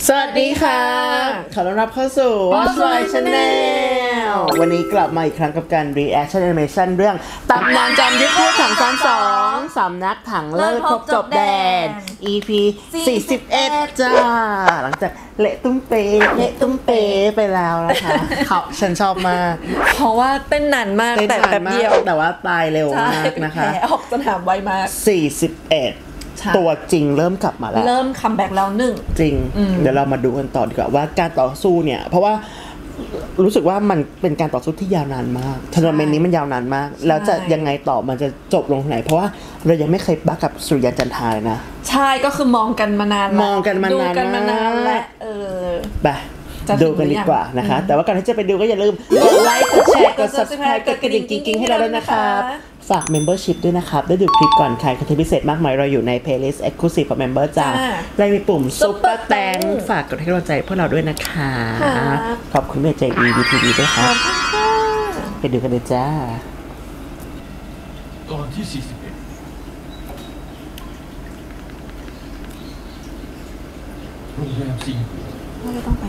สวัสดีค่ะขอต้อนรับเข้าสู่ Watch My Channel วันนี้กลับมาอีกครั้งกับการ Reaction Animation เรื่องตำนานจอมยุทธผู้ถังซาน2สำนักถังเลิศพบจบแดน EP 41จ้าหลังจากเละตุ้มเป๊ไปแล้วนะคะฉันชอบมากเพราะว่าเต้นนานมากแต่แป๊บเดียวแต่ว่าตายเร็วมากนะคะออกสนามไวมาก 41ตัวจริงเริ่มกลับมาแล้วเริ่มคัมแบ็กแล้วหนึ่งจริงเดี๋ยวเรามาดูกันต่อดีกว่าว่าการต่อสู้เนี่ยเพราะว่ารู้สึกว่ามันเป็นการต่อสู้ที่ยาวนานมากทัวร์นาเมนต์นี้มันยาวนานมากแล้วจะยังไงต่อมันจะจบลงไหนเพราะว่าเรายังไม่เคยบักกับสุริยันจันทราเลยนะใช่ก็คือมองกันมานานแล้วมองกันมานานและไปดูกันดีกว่านะคะแต่ว่าก่อนที่จะไปดูก็อย่าลืมกดไลค์กดแชร์กด subscribe กดกระดิ่งกิ๊งๆให้เราด้วยนะครับฝาก membership ด้วยนะครับได้ดูคลิปก่อนใครคอนเทนต์พิเศษมากมายเราอยู่ใน playlist exclusive for member จ้าและมีปุ่ม super thank ฝากกดให้กำลังใจพวกเราด้วยนะคะขอบคุณเมย์ใจดี VTV ด้วยครับไปดูกันเลยจ้าตอนที่41โรงแรมซิงเราจะต้องไป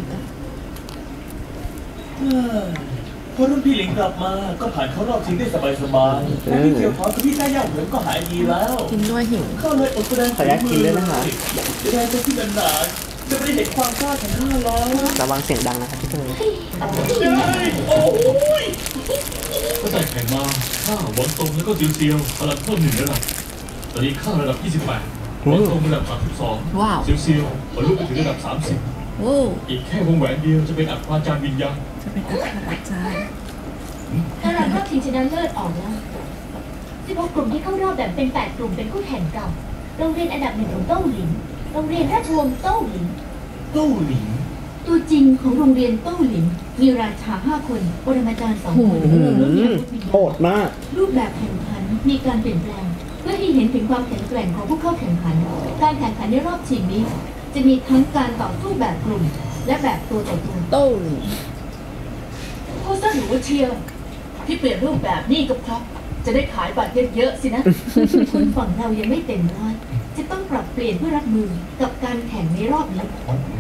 พอรุ่นพี่หลิงกลับมาก็ผ่านเข้ารอบชิงได้สบายๆและพี่เขียวพร้อมกับพี่ได้ย่างเหมือนก็หายดีแล้วกินด้วยหิวข้าเลยอดแสดงขออนุญาตกินด้วยนะคะจะได้ที่นานๆจะไม่ได้เห็นความกล้าของข้าแล้วระวังเสียงดังนะครับพี่เตยโอ้ยก็แต่แข่งมาข้าหวังตรงแล้วก็เซียวพลังเพิ่ม1ระดับตอนนี้ข้าระดับ28หวังตรงระดับ32 ว้าวเซียวบรรลุไปถึงระดับ30อีกแค่วงแหวนเดียวจะเป็นอัคราจารย์วิญญาณจะเป็นอัคราจารย์ตารางรอบชิงชนะเลิศออกแล้ว16กลุ่มที่เข้ารอบแบ่งเป็น8กลุ่มเป็นคู่แข่งเก่าโรงเรียนอันดับ1ของโต้หลินโรงเรียนราชวงศ์โต้หลินตัวจริงของโรงเรียนโต้หลินมีราชา5คนปรมาจารย์2คนโหดมากรูปแบบแข่งขันมีการเปลี่ยนแปลงเพื่อให้เห็นถึงความแข็งแกร่งของผู้เข้าแข่งขันการแข่งขันในรอบชิงนี้จะมีทั้งการต่อสู้แบบกลุ่มและแบบตัวต่อตัวโต้หลินผู้สนุกเชียร์ที่เปลี่ยนรูปแบบนี้ก็เพราะจะได้ขายบัตรเยอะๆสินะคนฝั่งเรายังไม่เต็มร้อยจะต้องปรับเปลี่ยนเพื่อรับมือกับการแข่งในรอบนี้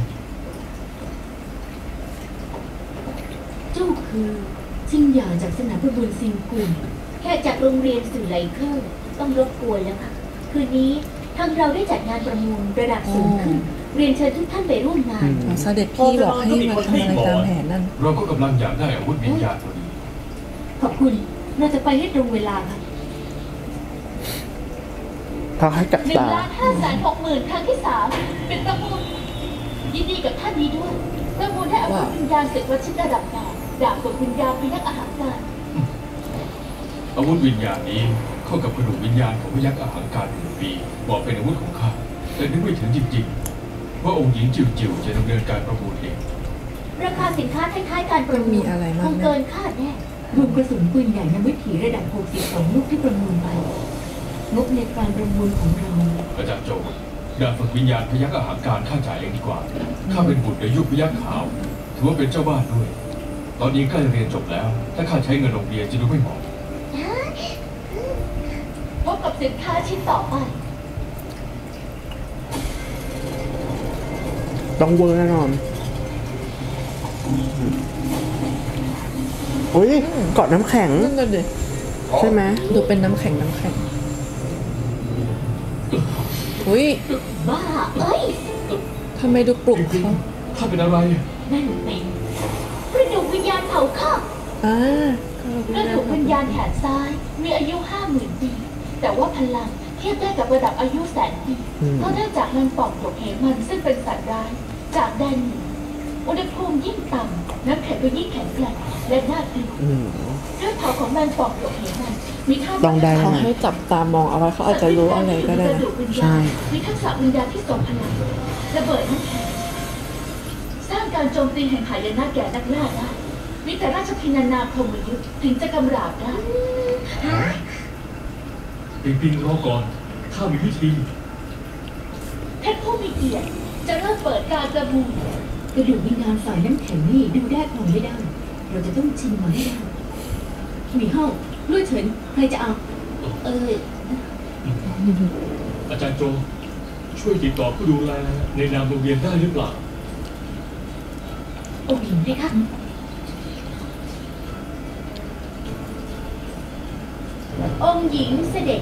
เจ้าคือชิงหยาจากสนามพบุญซิงกุลแค่จากโรงเรียนสื่อไหลเคอร์ต้องรบกวนแล้วค่ะคืนนี้ทางเราได้จัดงานประมูลระดับสูงขึ้นเรียนเชิญทุกท่านไปร่วมงานเสด็จพี่บอกให้มาทำอะไรตามแผนนั่นเราก็กำลังอยากได้อาวุธวิญญาณพอดีขอบคุณเราจะไปให้ตรงเวลาค่ะเขาให้กับตา 1,560,000 ครั้งที่3เป็นประมูลยินดีกับท่านนี้ด้วยประมูลได้อาวุธวิญญาณศึกวัชิระดับ8ดาบกดวิญญาณพยัคฆ์อาหารการอาวุธวิญญาณนี้เข้ากับกระดูกวิญญาณของพยัคฆ์อาหารการ1 ปีบอกเป็นอาวุธของข้าแต่นึกไม่ถึงจริงๆว่าองค์หญิงจิ๋วจะดำเนินการประมูลเองราคาสินค้าท้ายๆการประมูลคงเกินคาดแน่รวมกระสุนปืนใหญ่นำวิถีระดับ62ลูกที่ประมูลไปงบในการประมูลของเราอาจารย์โจดาบฝึกวิญญาณพยัคฆ์อาหารการข้าจ่ายเองดีกว่าข้าเป็นบุตรในยุคพยัคฆ์ขาวถือว่าเป็นเจ้าบ้านด้วยตอนนี้ใกล้เรียนจบแล้วถ้าข้าใช้เงินโรงเรียนจะดูไม่เหมาะพบกับสินค้าชิ้นต่อไปต้องเวอร์แน่นอนอุ้ยเกาะน้ำแข็งนั่นเลยใช่ไหมดูเป็นน้ำแข็งอุ้ยบ้าเอ้ยทำไมดูปลุกเขาถ้าเป็นอะไรนั่นเป็นกระดูกวิญญาณเผาข้ากระดูกวิญญาณแขนซ้ายมีอายุ 50,000 ปีแต่ว่าพลังเทียบได้กับระดับอายุแสนปีเขาได้จากนางปองหยกเหมันซึ่งเป็นสัตว์ร้ายจากแดนเหนืออุณหภูมิยิ่งต่ำน้ำแข็งก็ยิ่งแข็งแกร่งและน่ากลัวเรื่องเผาของนางปองหยกเหมันมีท่าต้องได้เขาให้จับตามองเอาไว้เขาอาจจะรู้อะไรก็ได้นะใช่มีทักษะวิญญาณที่ทรงพลังระเบิดน้ำแข็งสร้างการโจมตีแห่งหายนะแก่นักล่าได้มีแต่ราชพินานาพรหมยุทธ์ถึงจะกำราบได้ปิงรอก่อนข้ามีวิธีเพชรผู้มีเกียรติจะเริ่มเปิดการประมูลกระดูกวิญญาณฝ่ายน้ำแข็งนี่ดูได้ความไม่ได้เราจะต้องชิงมาให้ได้มีห้องลุยเฉินใครจะเอาอาจารย์โจช่วยติดต่อผู้ดูแลในนามโรงเรียนได้หรือเปล่าองค์หญิงด้วยค่ะองค์หญิงเสด็จ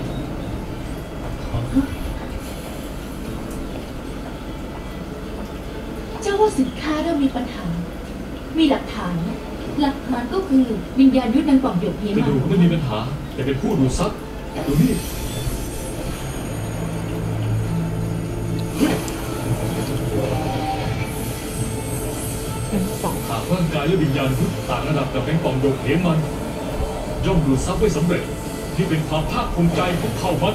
เจ้าว่าสินค้าเริ่มมีปัญหามีหลักฐานไหมหลักฐานก็คือวิญญาณยุทธนางกล่องหยกเพียกระมาดูกไม่มีปัญหาแต่เป็นผู้ดูดซับดูนี่หากร่างกายและวิญญาณยุทธต่างระดับกับเป็นกล่องโยกเหมันย่อมดูดซับไว้สำเร็จที่เป็นความภาคภูมิใจของเผ่ามัน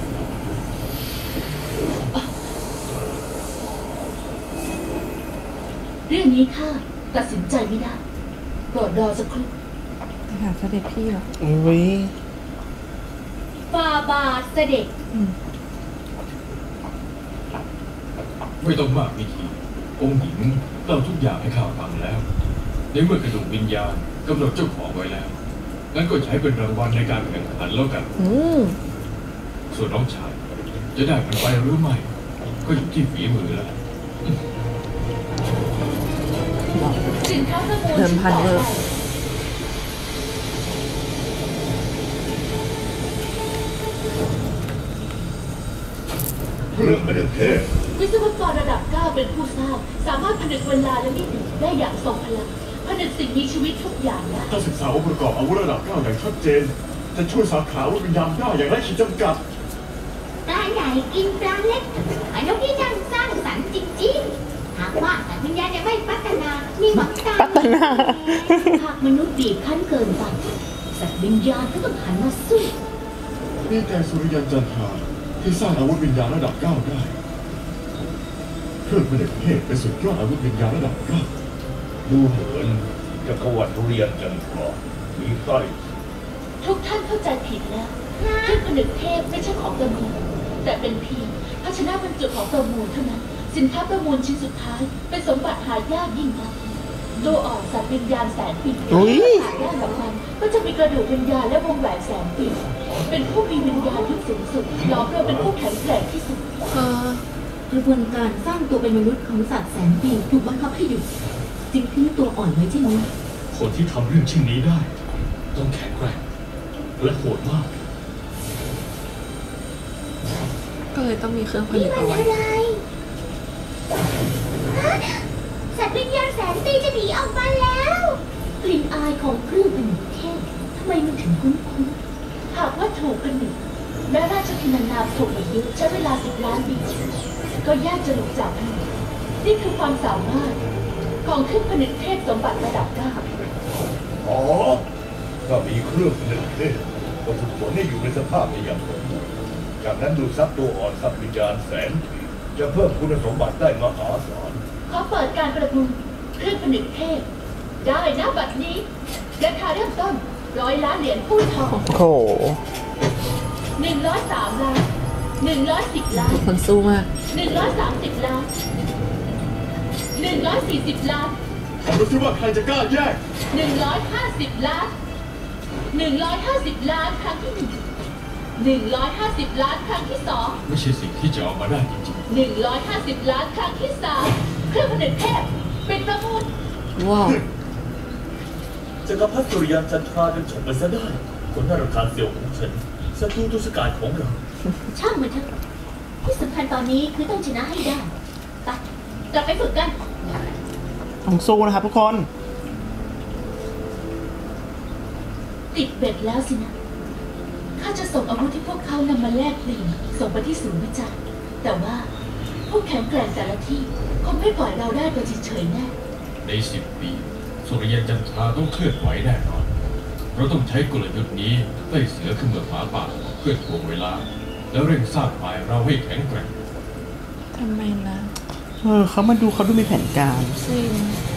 เรื่องนี้ข้าตัดสินใจไม่ได้โปรดรอสักครู่ไปหาเสด็จพี่เหรออุ้ยฟาบาทเสด็จไม่ต้องมากพิธีองค์หญิงเล่าทุกอย่างให้ข้าฟังแล้วในเมื่อกระดูกวิญญาณกำหนดเจ้าของไว้แล้วงั้นก็ใช้เป็นรางวัลในการแข่งขันแล้วกันส่วนน้องชายจะได้มันไปหรือไม่ก็อยู่ที่ฝีมือแล้วสินค้าประมูลเดิมพันเวอร์เรื่องไม่ได้เทพวิศวกรระดับ 9 เป็นผู้สร้างสามารถผนึกเวลาและมิติได้อย่างทรงพลังผนึกสิ่งมีชีวิตทุกอย่างได้ต้องศึกษาองค์ประกอบอาวุธระดับ 9 อย่างชัดเจน จะช่วยสาขาวิญญาณได้อย่างไร้ขีดจำกัดปลาใหญ่กินปลาเล็กอนุที่ช่างสร้างสรรค์จริงๆ หากว่าแต่วิญญาณยังไม่พัฒนา มีหวังตายปัตตนาหากมนุษย์บีบคั้นเกินไปสัตว์วิญญาณก็ต้องหันมาสู้มีแต่สุริยันจันทราที่สร้างอาวุธวิญญาณระดับ 9 ได้เครื่องผนึกเทพเป็นสุดยอดอาวุธวิญญาณระดับ 9 ดูเหมือนจักรวรรดิทุเรียนจันทรามีไส้ทุกท่านเข้าใจผิดแล้วเครื่องผนึกเทพไม่ใช่ของประมูลแต่เป็นเพียงภาชนะบรรจุของประมูลเท่านั้นสินค้าประมูลชิ้นสุดท้ายเป็นสมบัติหายากยิ่งนักโดอ่อนสัตว์วิญญาณแสนปีอุ๊ยหายากกับมันก็จะมีกระดูกวิญญาณและวงแหวนแสนปีเป็นผู้มีวิญญาณที่สูงสุดหลอมรวมเป็นผู้แข็งแกร่งที่สุดกระบวนการสร้างตัวเป็นมนุษย์ของสัตว์แสนปีถูกบังคับให้หยุดจึงทิ้งตัวอ่อนไว้เช่นนี้คนที่ทำเรื่องเช่นนี้ได้ ต้องแข็งแกร่งและโหดมากก็เลยต้องมีเครื่องผลิตเอาไว้สัตว์วิญญาณแสนปีจะหนีออกมาแล้วกลิ่นอายของเครื่องผนึกเทพทำไมมันถึงคุ้นๆหากว่าถูกผนึกแม้ราชธินานามถูกอายุใช้เวลา10 ล้านปีก็ยากจะหลุดจากมันนี่คือความสามารถของเครื่องผนึกเทพสมบัติระดับ 9 อ๋อถ้ามีเครื่องผนึกเทพก็ฝึกฝนให้อยู่ในสภาพนี้อย่างสมบูรณ์จากนั้นดูดซับตัวอ่อนสับวิญญาณแสนปีจะเพิ่มคุณสมบัติได้มหาศาลขอเปิดการประมูลเครื่องผนึกเทพได้นะบัดนี้ราคาเริ่มต้น100 ล้านเหรียญคู่ทองโอ้โห 103 ล้าน110 ล้านคนสู้มาก 130 ล้าน140 ล้านผมรู้สึกว่าใครจะกล้าแยก 150 ล้าน150 ล้านครั้งที่150 ล้านครั้งที่2 ไม่ใช่สิ่งที่จะเอามาได้จริง 150 ล้านครั้งที่3เครื่องผนึกเทพเป็นประมูลว้าวจักรพรรดิสุริยันจันทรากันฉกไปซะได้คนน่ารำคาญเสี่ยวของฉันศัตรูตุสกาลของเราช่างมันเถอะที่สำคัญตอนนี้คือต้องชนะให้ได้ไปกลับไปฝึกกันต้องสู้นะครับทุกคนติดเบ็ดแล้วสินะ ข้าจะส่งอาวุธที่พวกเขานำมาแลกเปลี่ยนส่งไปที่ศูนย์วิจัยแต่ว่าพวกแข็งแกร่งแต่ละที่คงไม่ปล่อยเราได้ไปเฉยๆแน่ๆ ใน10 ปีสุริยันจันทราต้องเคลื่อนไหวแน่นอนเราต้องใช้กลยุทธ์นี้ไล่เสือขึ้นเมืองหมาป่าเพื่อถ่วงเวลา แล้วเร่งสร้างฝ่ายเราให้แข็งแกร่งทำไมนะเขามาดูเขาดูมีแผนการจริง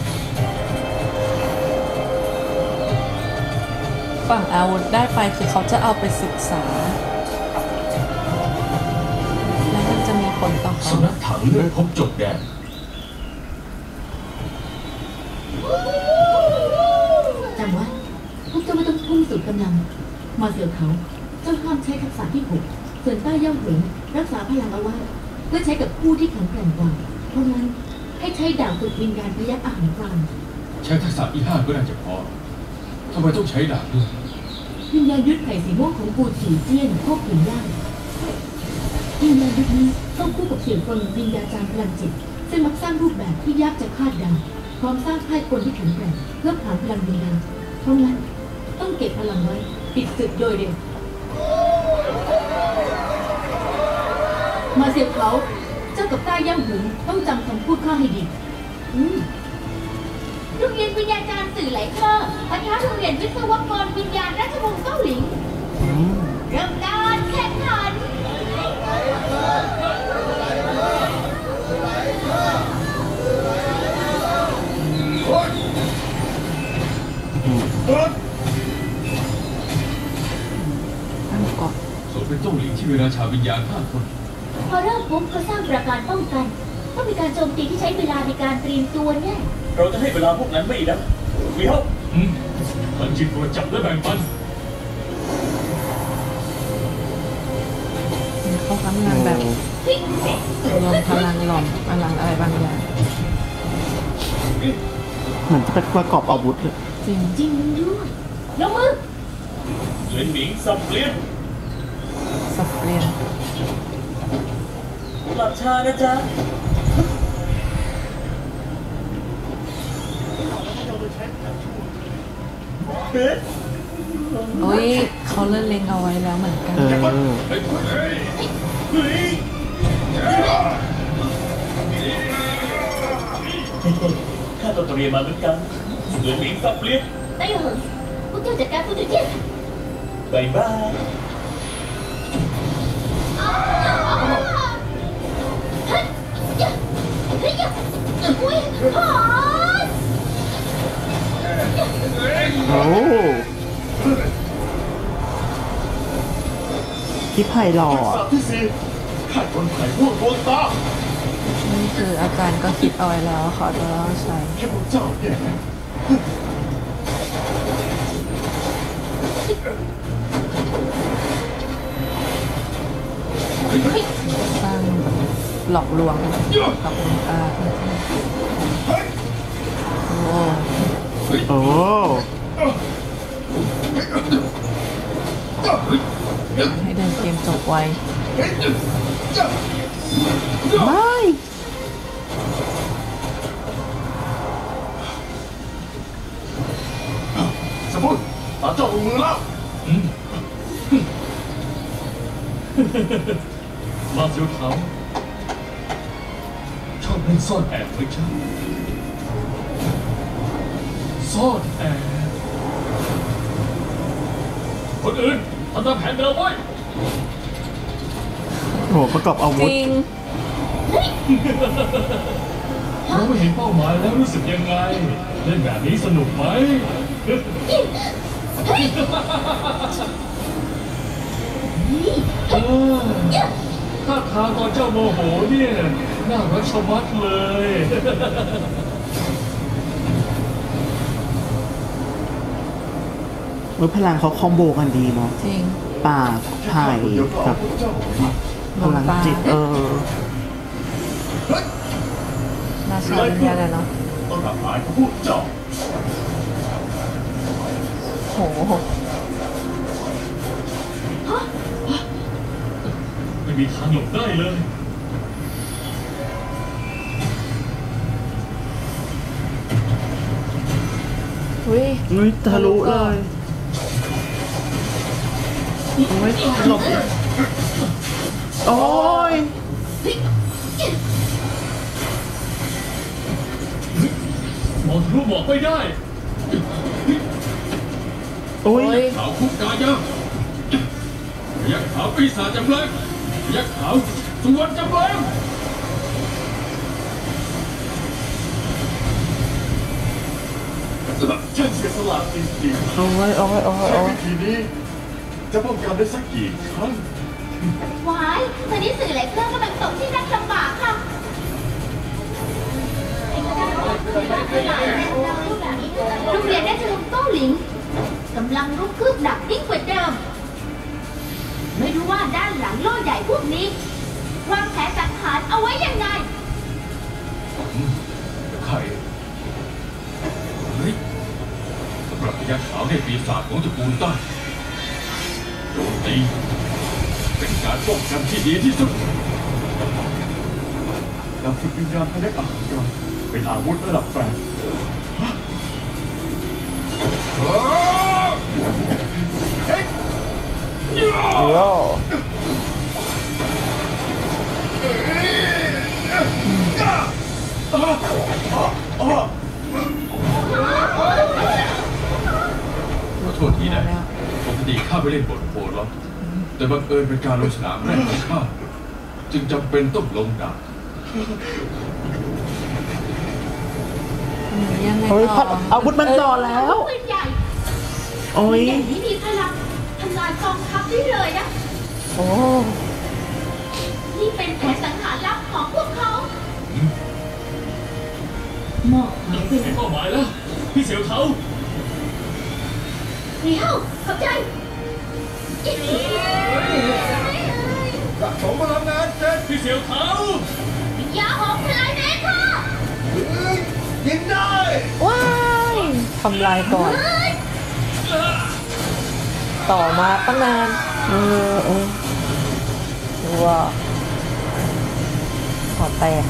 ฝั่งอาวุธได้ไปคือเขาจะเอาไปศึกษา แล้วมันจะมีผลต่อเขาสำนักถังเลือดพบจบแดนจำไว้พวกเจ้าไม่ต้องพุ่งสุดกำลัง มาเสียวเขาเจ้าห้ามใช้ทักษะที่6ส่วนใต้ย่อมเหินรักษาพลังเอาไว้เพื่อใช้กับผู้ที่แข็งแกร่งกว่าเพราะงั้นให้ใช้ดาบฝึกวิญญาณพยักอาหารกลางใช้ทักษะที่5ก็น่าจะพอทำไมต้องใช้ดาบด้วยวิญญาณยุทธไผ่สีม่วงของปูฉีเจี้ยนควบคุมได้วิญญาณยุทธนี้ต้องคู่กับเสียงกลวิญญาจารย์พลังจิตซึ่งมักสร้างรูปแบบที่ยากจะคาดเดาพร้อมสร้างค่ายกลที่แข็งแกร่งเพื่อผ่านพลังวิญญาณเพราะงั้นต้องเก็บพลังไว้ปิดศึกโดยเร็วมาเสียบเขาเจ้ากับต้าย่ำหึงต้องจำคำพูดข้าให้ดีโรงเรียนวิญญาจารย์สื่อไหลเคอร์ปะทะโรงเรียนวิศวกรวิญญาณราชวงศ์เกาหลิงเริ่มการแข่งขันตั้งเกาะสมเป็นเจ้าหลิงที่มีราชาวิญญาณ5 คนพอเริ่มปุ๊บก็สร้างประการป้องกันต้องมีการโจมตีที่ใช้เวลาในการเตรียมตัวแน่เราจะให้เวลาพวกนั้นไม่นะเดี๋ยวมันจิตตรวจจับและแบ่งปันเขาทำงานแบบรวมพลังหลอมพลังอะไรบางอย่างเหมือนจะเป็นประกอบอาวุธเลยจริงจริงด้วยลงมือเหลินหมิงสับเปลี่ยนสับเปลี่ยนหลับชานะจ๊ะโอ้ยเขาเล่นเล็งเอาไว้แล้วเหมือนกันข้าต้องเรียนมาเหมือนกันเหลินหมิงสับเปลี่ยนได้เหรอพวกเจ้าจัดการผู้ถือเทียนบายบายเฮ้ยเฮ้ยอุ้ยฮอสโอ้พี่ไผ่หล่อทักษะที่สี่ข่ายคนไผ่ม่วงดวงตานี่คืออาจารย์ก็คิดเอาไว้แล้วเขาจะเล่าใช้แค่พวกเจ้าเนี่ยสร้างหลอกลวงกับดวงตาโอ้โอ้ให้เดินเกมจบไวไม่สมุนตาเจ้าลงมือแล้วมาเสียวเขาชอบเล่นซ่อนแอบไว้ใช่ซ่อนแอบคนอื่นทำตามแผนเดิมไว้โหประกอบอาจวุธริงเราไม่เห็นเป้าหมายแล้วรู้สึกยังไง เล่นแบบนี้สนุกไหมท่าทางตอนเจ้าโมโหเนี่ยน่ารักชะมัดเลยพลังเขาคอมโบกันดีเนาะจริงปากไผ่กับพลังจิตราชาวิญญาณเลยเนาะต้องทหารพวกเจ้าโหไม่มีทางหลบได้เลยอุ้ยอุ้ยทะลุเลยโอ้ยหลบโอ้ยมองทะลุหมอกไม่ได้โอ้ยขาวคุกกายะยักษ์ขาวปีศาจจำแรงยักษ์ขาวสวรรค์จำแรงฉันเสียสละจริงโอ้ยโอ้ยโอ้ยๆโอ้ยวิธีนี้จะป้องกันได้สักกี่ครั้งวายตอนนี้สื่อไหลเคอร์กำลังตกที่ยากลำบากค่ะโรงเรียนราชวงศ์เกาหลิงกำลังรุกคืบหนักยิ่งกว่าเดิม ไม่รู้ว่าด้านหลังโล่ใหญ่พวกนี้วางแผนสังหารเอาไว้ยังไงใครยักษ์ขาวให้ปีศาจของตระกูลใต้โจมตีเป็นการป้องกันที่ดีที่สุดดาบฝึกวิญญาณพยักอาหารกรรมเป็นอาวุธระดับแปดโอ้ขอโทษทีนะปกติข้าไปเล่นบทโหดหรอกแต่บังเอิญเป็นการลงสนามแรกของข้าจึงจำเป็นต้องลงดาบยังไงเฮ้ยต่ออาวุธมันต่อแล้วปืนใหญ่โอ้ยอย่างนี้มีพลังทำลายกองทัพได้เลยนะโอ้นี่เป็นแผนสังหารลับของพวกเขามอบหายไปเห็นเป้าหมายแล้ว พี่เสี่ยวเทาเดี๋ยวขอบใจสะสมพลังงานเจ็ดพี่เสี่ยวเทาอย่าออกทลายแม่ค่ะยิงได้ว้ายทำลายก่อน ต่อมาตั้งนานว้าขอแตก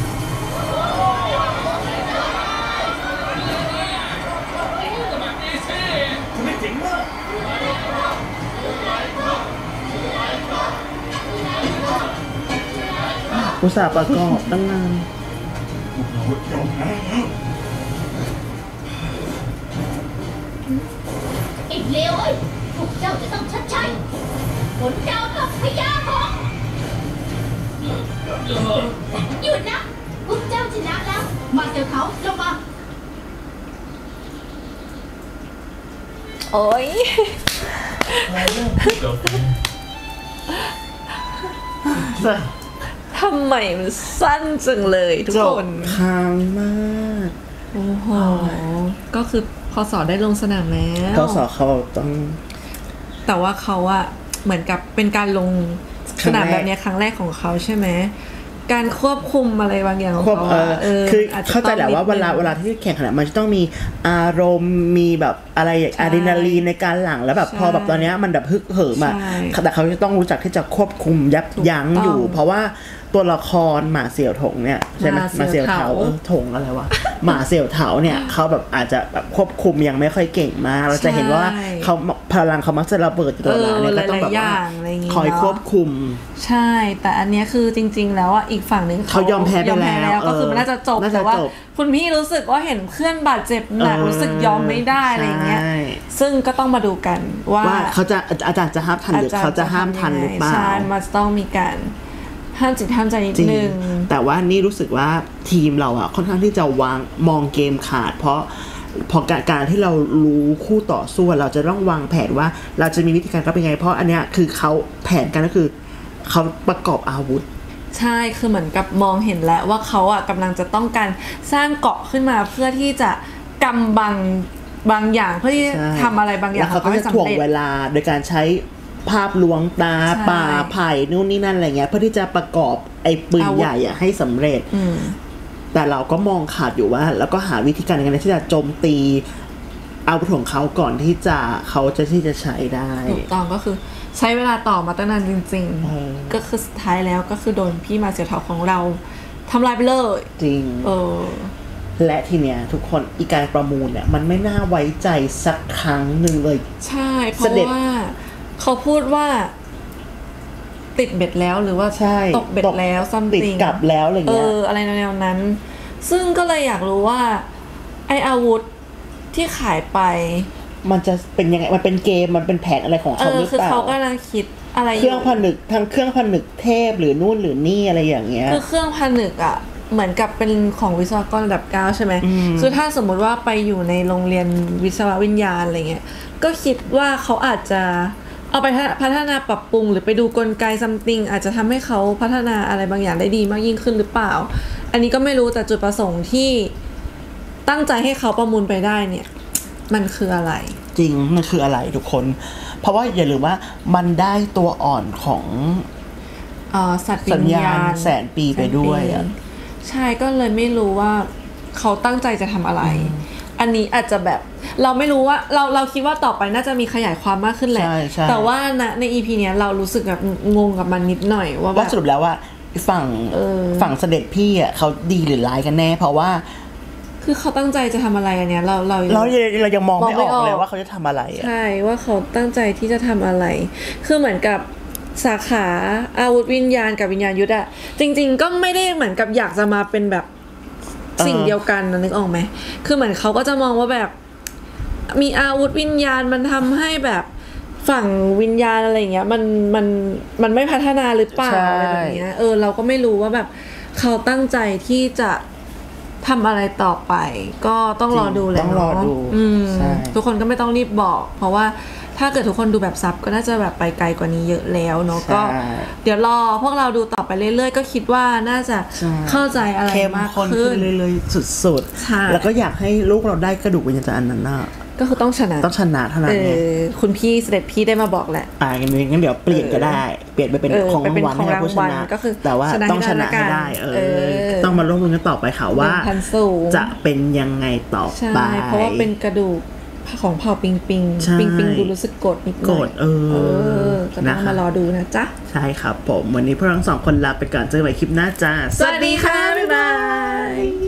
ไม่เจ๋งมากอุตส่าห์ประกอบตั้งนานยอมแพ้แล้วไอ้เลวเอ้ยพวกเจ้าจะต้องชดใช้ผลดาวกับพญาของหยุดนะพวกเจ้าชนะแล้ว มาเจอเขาลงมาโอ้ย ทำไมมันสั้นจังเลยทุกจคบนค้างมากโอ้โห ก็คือพอสอได้ลงสนามแล้วเขาสอเขาต้องแต่ว่าเขาอะเหมือนกับเป็นการลงสนามแบบเนี้ยครั้งแรกของเขาใช่ไหม การควบคุมอะไรบางอย่างของควบเขาอะคือจจะเข้าใจแหละว่าเวลาที่แข่งขันมันจะต้องมีอารมณ์มีแบบอะไรอย่างอะดรีนาลีนในการหลั่งแล้วแบบพอแบบตอนเนี้ยมันแบบฮึกเหิมอะแต่เขาจะต้องรู้จักที่จะควบคุมยับยั้งอยู่ เพราะว่าตัวละครหมาเสี่ยวถงเนี่ยใช่ไหมหมาเสี่ยวเถาถงอะไรวะหมาเสี่ยวเถาเนี่ยเขาแบบอาจจะแบบควบคุมยังไม่ค่อยเก่งมากเราจะเห็นว่าเขาพลังเขามักจะระเบิดอยู่ตลอดเวลาเนี่ยก็ต้องแบบว่าคอยควบคุมใช่ แต่อันเนี้ยคือจริง ๆ แล้วอ่ะอีกฝั่งหนึ่งเขายอมแพ้ไปแล้วก็คือมันน่าจะจบน่าจะแต่ว่าจบคุณพี่รู้สึกว่าเห็นเพื่อนบาดเจ็บหนักรู้สึกยอมไม่ได้อะไรเงี้ยใช่ซึ่งก็ต้องมาดูกันว่าเขาจะอาจารย์จะห้ามทันหรือเขาจะห้ามทันหรือเปล่าใช่มันจะต้องมีการห้ามจิตห้ามใจนิดจริงนึงแต่ว่านี่รู้สึกว่าทีมเราอะค่อนข้างที่จะมองเกมขาด เพราะพอการที่เรารู้คู่ต่อสู้เราจะต้องวางแผนว่าเราจะมีวิธีการรับยังไงเพราะอันเนี้ยคือเขาแผนกันก็คือเขาประกอบอาวุธใช่คือเหมือนกับมองเห็นแล้วว่าเขาอ่ะกำลังจะต้องการสร้างเกาะขึ้นมาเพื่อที่จะกำบังบางอย่างเพื่อที่จะใช่ทำอะไรบางอย่างแล้วเขาก็จะให้ถ่วงสำเร็จเวลาโดยการใช้ภาพลวงตาใช่ป่าไผ่นู่นนี่นั่นอะไรเงี้ยเพื่อที่จะประกอบไอ้ปืนอาวุธใหญ่อะให้สำเร็จ แต่เราก็มองขาดอยู่ว่าแล้วก็หาวิธีการในการที่จะโจมตีอาวุธของเขาก่อนที่จะใช้ได้ถูกต้องก็คือใช้เวลาต่อมาตั้งนานจริงเออๆก็คือสุดท้ายแล้วก็คือโดนพี่มาเสียเถาของเราทำลายไปเลยจริง และทีเนี้ยทุกคนอีการประมูลเนี่ยมันไม่น่าไว้ใจสักครั้งหนึ่งเลยใช่เพเสราะด็จว่าเขาพูดว่าติดเบ็ดแล้วหรือว่าใช่ตกเบ็ดแล้วซัมติดติงกลับแล้วอะไรเงี้ยอะไรแนวนั้น ซึ่งก็เลยอยากรู้ว่าไออาวุธที่ขายไปมันจะเป็นยังไงมันเป็นเกมมันเป็นแผนอะไรของเขาหรือคือเปล่าเขากำลังคิดอะไรอยู่เครื่องผนึกทั้งเครื่องผนึกเทพหรือนู่นหรือนี่อะไรอย่างเงี้ยคือเครื่องผนึกอ่ะเหมือนกับเป็นของวิศวกรระดับ9ใช่ไหมอืมคือถ้าสมมุติว่าไปอยู่ในโรงเรียนวิศววิญญาณอะไรเงี้ยก็คิดว่าเขาอาจจะเอาไปพัฒนาปรับปรุงหรือไปดูกลไกซัมติงอาจจะทำให้เขาพัฒนาอะไรบางอย่างได้ดีมากยิ่งขึ้นหรือเปล่า อันนี้ก็ไม่รู้แต่จุดประสงค์ที่ตั้งใจให้เขาประมูลไปได้เนี่ยมันคืออะไรจริงมันคืออะไรทุกคน เพราะว่าอย่าลืมว่ามันได้ตัวอ่อนของสัตว์สัวิญญญาญาณณแสนปีไปด้วยอะใช่ก็เลยไม่รู้ว่าเขาตั้งใจจะทำอะไรอันนี้อาจจะแบบเราไม่รู้ว่าเราคิดว่าต่อไปน่าจะมีขยายความมากขึ้นแหละแต่ว่าใน EP เนี้ยเรารู้สึกแบบงงกับมันนิดหน่อยว่าสรุปแล้วว่าฝั่งเสด็จพี่อ่ะเขาดีหรือร้ายกันแน่เพราะว่าคือเขาตั้งใจจะทำอะไรอันเนี้ยเรายังมองไม่ออกเลยว่าเขาจะทำอะไรใช่ว่าเขาตั้งใจที่จะทำอะไรคือเหมือนกับสาขาอาวุธวิญญาณกับวิญญาณยุทธอะจริงๆก็ไม่ได้เหมือนกับอยากจะมาเป็นแบบสิ่งเดียวกันนึกออกไหมคือเหมือนเขาก็จะมองว่าแบบมีอาวุธวิญญาณมันทำให้แบบฝั่งวิญญาณอะไรเงี้ยมันไม่พัฒนาหรือเปล่าอะไรแบบเนี้ยเราก็ไม่รู้ว่าแบบเขาตั้งใจที่จะทำอะไรต่อไปก็ต้องรอดูแหละเนาะทุกคนก็ไม่ต้องรีบบอกเพราะว่าถ้าเกิดทุกคนดูแบบซับก็น่าจะแบบไปไกลกว่านี้เยอะแล้วเนาะก็เดี๋ยวรอพวกเราดูต่อไปเรื่อยๆก็คิดว่าน่าจะเข้าใจอะไรมากขึ้นเรื่อยๆสุดๆแล้วก็อยากให้ลูกเราได้กระดูกวิญญาณอันนั้นน่ะก็คือต้องชนะเท่านั้นคุณพี่เสด็จพี่ได้มาบอกแหละงั้นเดี๋ยวเปลี่ยนก็ได้เปลี่ยนไปเป็นของรางวัลให้ผู้ชนะก็คือแต่ว่าต้องชนะให้ได้ต้องมาร่วมมือกันต่อไปค่ะว่าจะเป็นยังไงต่อไปเพราะว่าเป็นกระดูกของเผ่าปิงปิงดูรู้สึกกดนิดหน่อยก็ต้องมารอดูนะจ๊ะใช่ครับผมวันนี้พวกเราทั้ง2 คนลาไปก่อนเจอกันใหม่คลิปหน้าจ้าสวัสดีค่ะบ๊ายบาย